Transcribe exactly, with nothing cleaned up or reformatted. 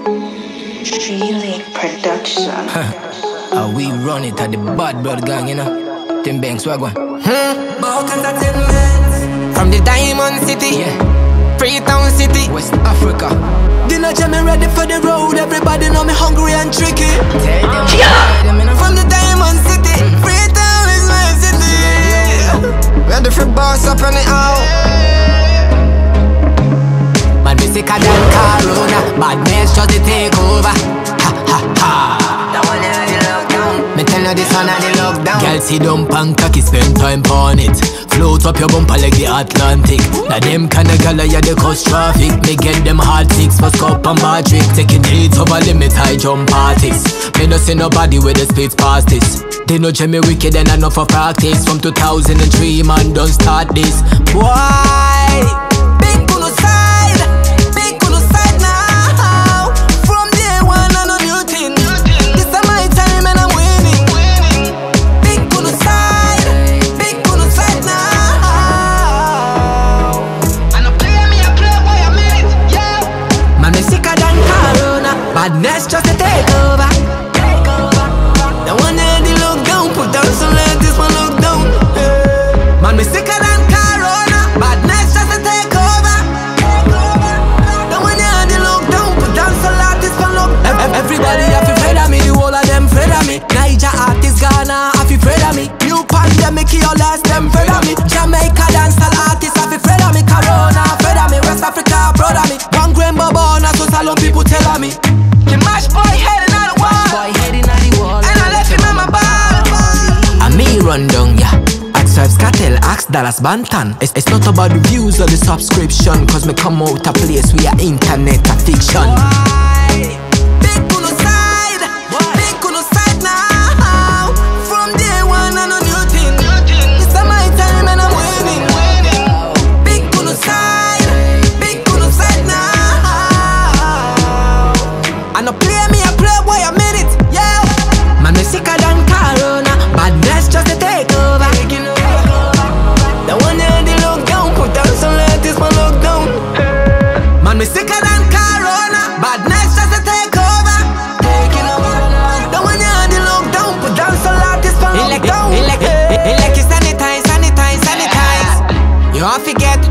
Really production. How we run it at the bad blood gang, you know. Them banks wagwan. Hmm. About entertainment. From the Diamond City, Yeah. Freetown City, West Africa. dinner jam me ready for the road. Everybody know me hungry and tricky. Tell them, tell them, you know. From the Diamond City, Freetown is my city. Ready for boss up on the out. Man, me sicker than Corona. Badness just to take over. Ha ha ha. That one in the lockdown. Me tell you this one in the lockdown. Girl, sit down pan cocky, spend time on it. Float up your bumper like the Atlantic. Now them kinda gala, yeah, they cause traffic. Me get them hard six for scope and bad trick. Taking hits over limit, high jump parties. Me no see nobody with the speeds past this. They know Jimmy wicked and enough for practice. From two thousand three, man, don't start this. Why? Big Kuno side, big Kuno side now. From day one, I know new thing. This is my time and I'm winning. Big Kuno side, big Kuno side now. And I play me, I play boy a minute, yeah. Man, me sicker than Corona. Badness just to take over. The one in the lockdown, put down some let this one look down. Man, me sicker than Corona. Badness just to take over. The one in the lockdown, put down some let this one look down. Everybody have to afraid of me, the whole of them afraid of me. Niger artists Ghana have to afraid of me. New pandemic, your last them afraid of me. Jamaica dancehall artists have to afraid of me. Corona afraid of me, West Africa proud of me. One grain babona, so salon people tell of me. The mash boy heading out the wall. Boy heading at the wall. And I left him on my ball. I me run down, yeah. Axe Cartel, Axe Dallas Bantan. It's, it's not about the views or the subscription. Cause me come out a place we are internet a fiction. Why? Big Kuno side, big Kuno side now. From day one, I know new thing. This is my time and I'm winning. Big Kuno side, big Kuno side now. I no play me, I play boy a minute, yeah. Man, me sicker than Corona. Badness just to take over. The one in the lockdown, put down some let this one look down. Man, me sicker than Corona. Badness just to take over. Taking over. The one in the lockdown, put down some let this one look down. It like, it like, it like you sanitize, sanitize, sanitize. You have to get